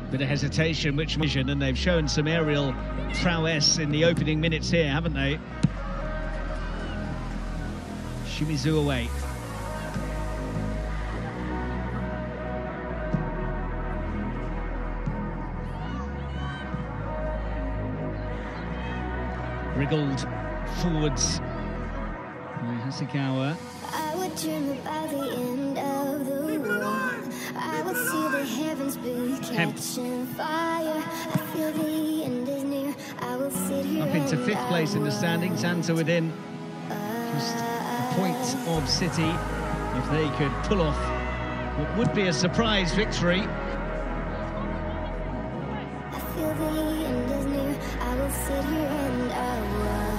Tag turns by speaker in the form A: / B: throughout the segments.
A: Bit of hesitation, which vision, and they've shown some aerial prowess in the opening minutes here, haven't they? Shimizu away. Wriggled forwards by Hasegawa.
B: I would dream about the end of the world. I would see the heavens be catching fire. I feel the end is near. I will sit here
A: up into fifth place in the standings, and to within just a point of City if they could pull off what would be a surprise victory.
B: I feel the end is near. I will sit here and I will.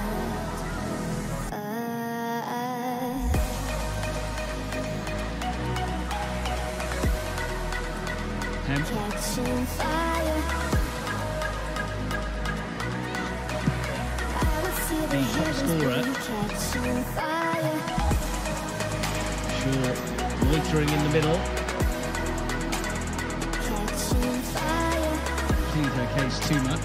B: Catching fire. I will see the
A: top scorer.
B: Catching fire.
A: Shaw loitering in the middle.
B: Catching fire.
A: Plead her case too much.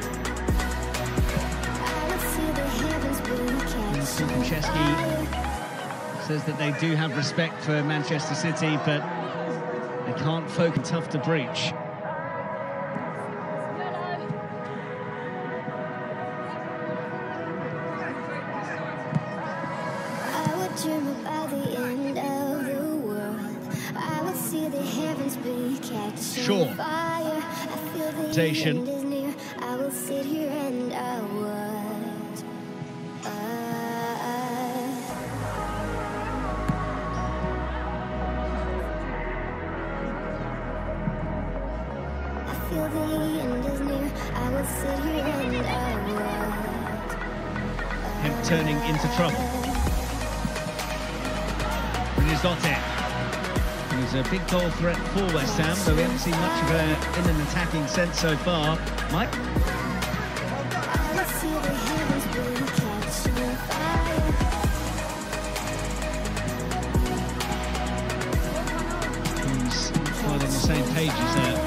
B: I will see the heavens be catching
A: Franceschi says that they do have respect for Manchester City, but they can't focus. Tough to breach.
B: I would dream about the end of the world. I would see the heavens be catching
A: Sure.
B: fire. I feel the
A: Station.
B: end is near. I will sit here and I would. Feel the end is near. I will sit here and I will.
A: Hemp turning into trouble. Rizzotti. He's a big goal threat for West Ham, though we haven't seen much of her in an attacking sense so far. Mike?
B: I will see the heavens be catching fire.
A: He's quite on the same page as her.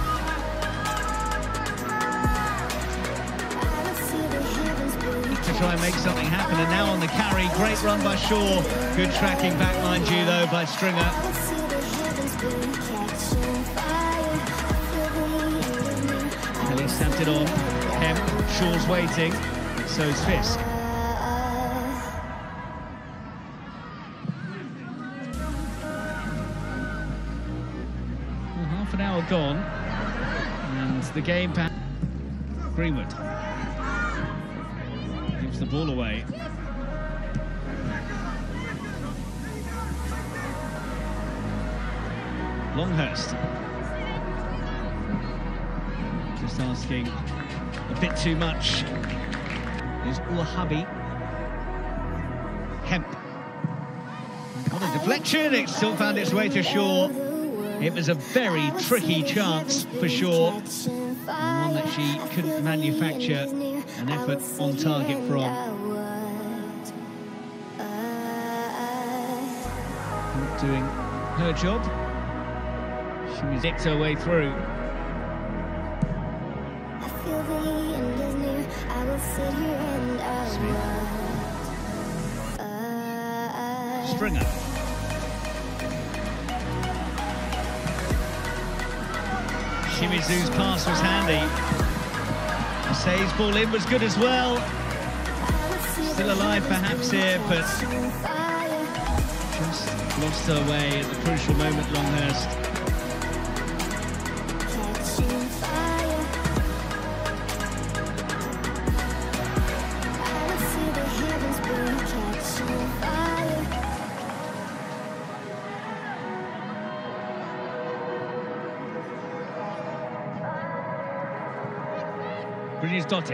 A: To try and make something happen, and now on the carry, great run by Shaw, good tracking back, mind you, though, by Stringer. Kelly stamped it on. Kemp, Shaw's waiting, so's Fisk. Well, half an hour gone, and the game back. Greenwood gives the ball away. Longhurst just asking a bit too much. Is Ouahabi. Kemp. What a deflection, it still found its way to Shaw. It was a very tricky chance for Shaw, one that she couldn't manufacture an effort on target from. Doing her job. She was nicked her way through.
B: I feel the end is near. I will sit here and I will.
A: Stringer. Shimizu's pass was handy. Say's ball in was good as well. Still alive perhaps here, but just lost her way at the crucial moment, Longhurst. Rizzotti.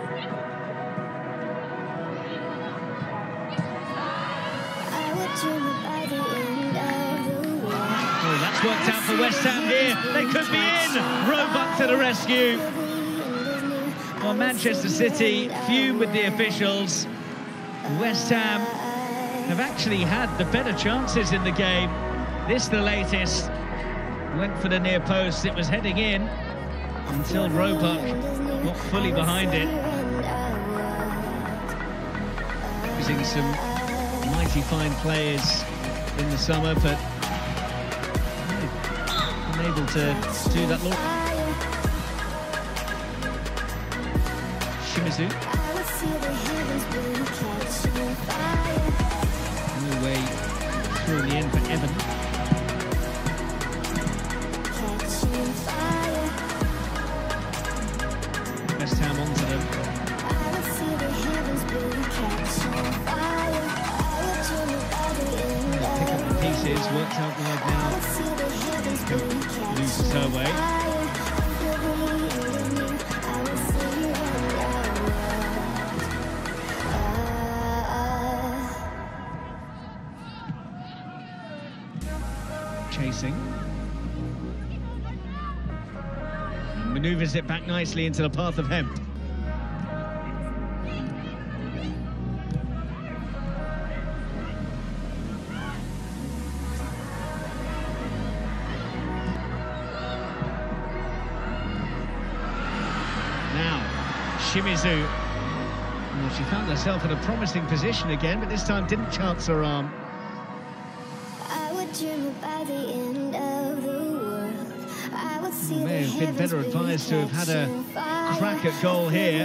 A: Oh, that's worked out for West Ham here. They could be in. Roebuck to the rescue. Well, Manchester City fume with the officials. West Ham have actually had the better chances in the game. This, the latest, went for the near post. It was heading in. until Roebuck got fully behind it. Using some mighty fine players in the summer, but unable to do that. Look, Shimizu. No way through in the end for Evan. West Ham onto them. Pick up the pieces, worked out wide now. Loses her way. Chasing. And manoeuvres it back nicely into the path of Hemp. Shimizu. Well, she found herself in a promising position again, but this time didn't chance her arm.
B: I would dream about the end of the world. I would see
A: may have been better advised to have had a crack at goal here.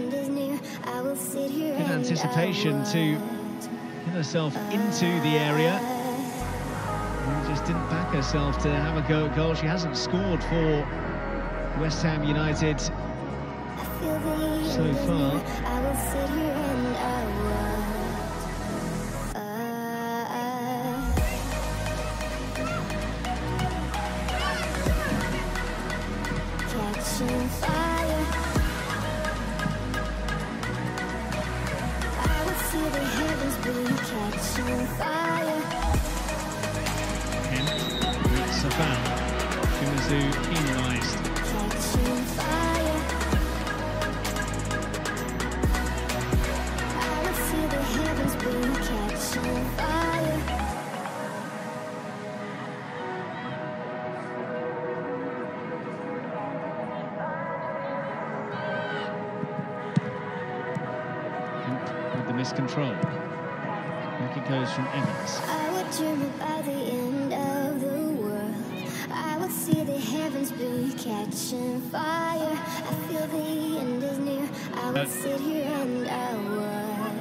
A: Good anticipation to get herself into the area. And just didn't back herself to have a go at goal. She hasn't scored for West Ham United so far.
B: I will sit here and catching fire. I will see the heavens blue, catching fire.
A: Hemp meets a foul. Shimizu penalised.
B: Catching fire. Catching fire.
A: With the miscontrol. Back it goes from Evans.
B: I would dream about the end of the world. I would see the heavens blue, catching fire. I feel the end is near. I would sit here and I would.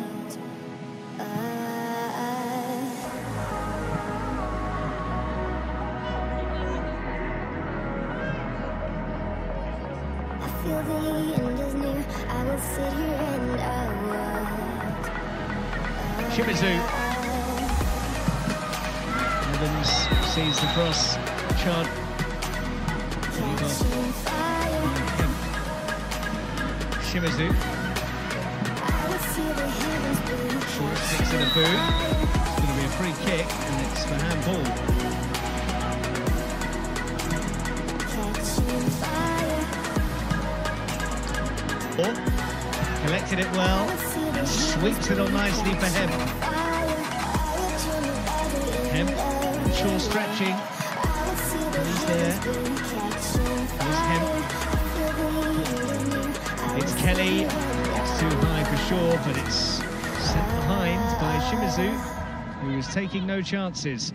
B: The end is near. I will sit here and I will.
A: Shimizu. Evans sees the cross. Chad. Shimizu. Short sticks in a boot. It's going to be a free kick, and it's for handball. Collected it well and sweeps it on nicely for Hemp. Hemp, short stretching. He's there. Here's Hemp. It's Kelly. It's too high for sure, but it's set behind by Shimizu, who is taking no chances.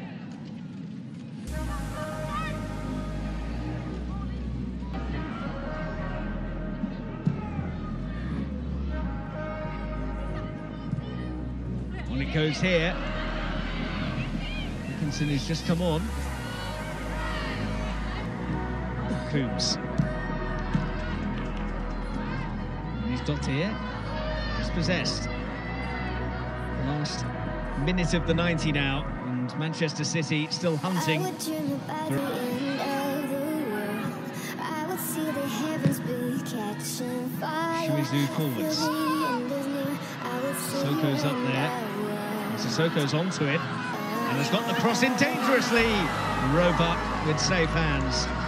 A: It goes here. Dickinson has just come on. Coombs. And he's got here. Dispossessed. Last minute of the 90 now, and Manchester City still hunting. Shimizu forwards. Sissoko's up there. Sissoko's onto it and has got the cross in dangerously. Roebuck with safe hands.